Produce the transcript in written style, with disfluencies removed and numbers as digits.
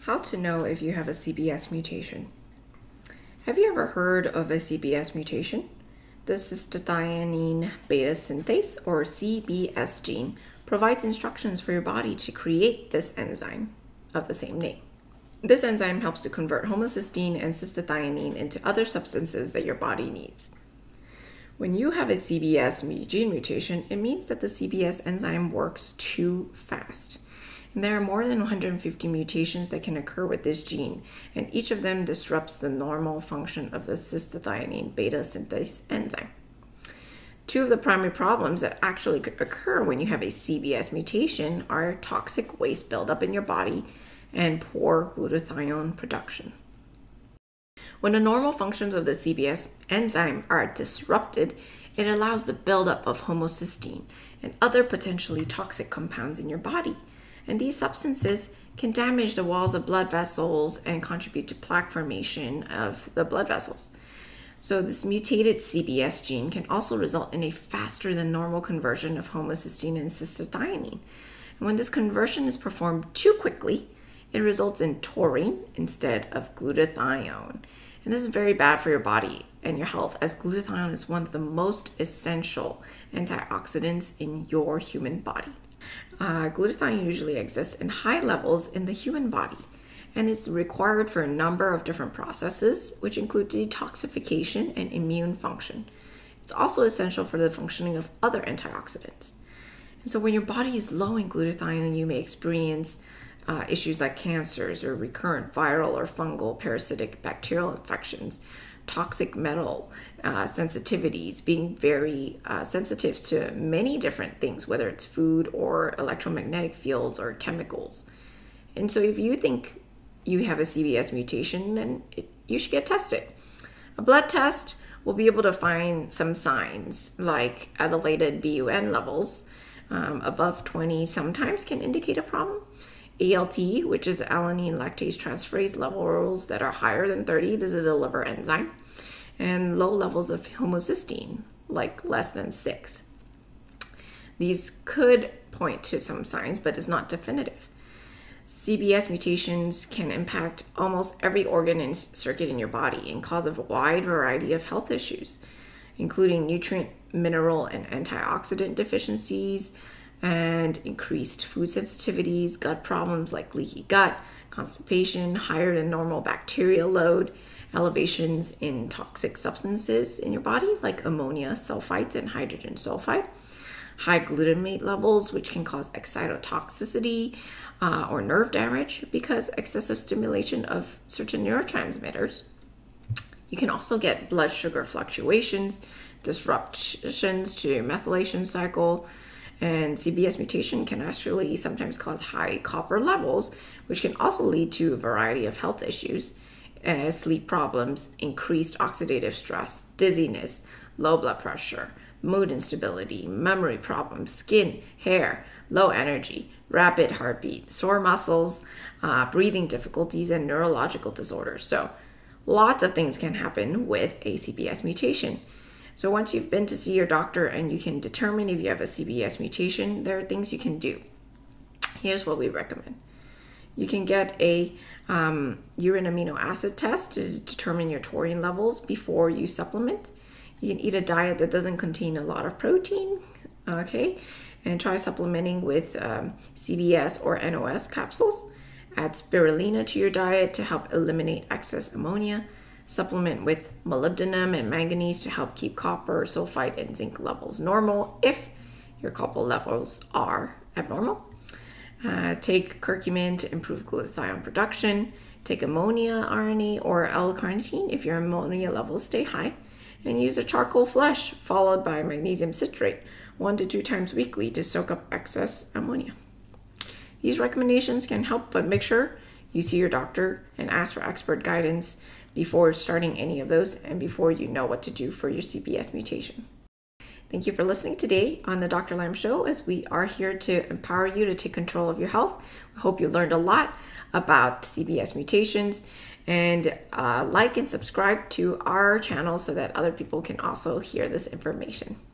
How to know if you have a CBS mutation. Have you ever heard of a CBS mutation? The cystathionine beta synthase, or CBS gene, provides instructions for your body to create this enzyme of the same name. This enzyme helps to convert homocysteine and cystathionine into other substances that your body needs. When you have a CBS gene mutation, it means that the CBS enzyme works too fast. And there are more than 150 mutations that can occur with this gene, and each of them disrupts the normal function of the cystathionine beta synthase enzyme. Two of the primary problems that actually occur when you have a CBS mutation are toxic waste buildup in your body and poor glutathione production. When the normal functions of the CBS enzyme are disrupted, it allows the buildup of homocysteine and other potentially toxic compounds in your body. And these substances can damage the walls of blood vessels and contribute to plaque formation of the blood vessels. So this mutated CBS gene can also result in a faster than normal conversion of homocysteine and cystathionine. And when this conversion is performed too quickly, it results in taurine instead of glutathione. And this is very bad for your body and your health, as glutathione is one of the most essential antioxidants in your human body. Glutathione usually exists in high levels in the human body, and it's required for a number of different processes, which include detoxification and immune function. It's also essential for the functioning of other antioxidants. And so when your body is low in glutathione, you may experience issues like cancers or recurrent viral or fungal, parasitic, bacterial infections, toxic metal sensitivities, being very sensitive to many different things, whether it's food or electromagnetic fields or chemicals. And so if you think you have a CBS mutation, then you should get tested. A blood test will be able to find some signs like elevated BUN levels above 20 sometimes can indicate a problem. ALT, which is alanine lactase transferase levels that are higher than 30, this is a liver enzyme, and low levels of homocysteine, like less than 6. These could point to some signs, but it's not definitive. CBS mutations can impact almost every organ and circuit in your body and cause a wide variety of health issues, including nutrient, mineral, and antioxidant deficiencies, and increased food sensitivities, gut problems like leaky gut, constipation, higher than normal bacterial load, elevations in toxic substances in your body like ammonia sulfite and hydrogen sulfide, high glutamate levels, which can cause excitotoxicity or nerve damage because excessive stimulation of certain neurotransmitters. You can also get blood sugar fluctuations, disruptions to methylation cycle, and CBS mutation can actually sometimes cause high copper levels, which can also lead to a variety of health issues, sleep problems, increased oxidative stress, dizziness, low blood pressure, mood instability, memory problems, skin, hair, low energy, rapid heartbeat, sore muscles, breathing difficulties, and neurological disorders. So lots of things can happen with a CBS mutation. So once you've been to see your doctor and you can determine if you have a CBS mutation, there are things you can do. Here's what we recommend. You can get a urine amino acid test to determine your taurine levels before you supplement. You can eat a diet that doesn't contain a lot of protein, okay? And try supplementing with CBS or NOS capsules. Add spirulina to your diet to help eliminate excess ammonia. Supplement with molybdenum and manganese to help keep copper, sulfite, and zinc levels normal if your copper levels are abnormal. Take curcumin to improve glutathione production. Take ammonia RNA or L-carnitine if your ammonia levels stay high. And use a charcoal flush followed by magnesium citrate 1 to 2 times weekly to soak up excess ammonia. These recommendations can help, but make sure you see your doctor and ask for expert guidance before starting any of those and before you know what to do for your CBS mutation. Thank you for listening today on the DrLam Show, as we are here to empower you to take control of your health. We hope you learned a lot about CBS mutations, and like and subscribe to our channel so that other people can also hear this information.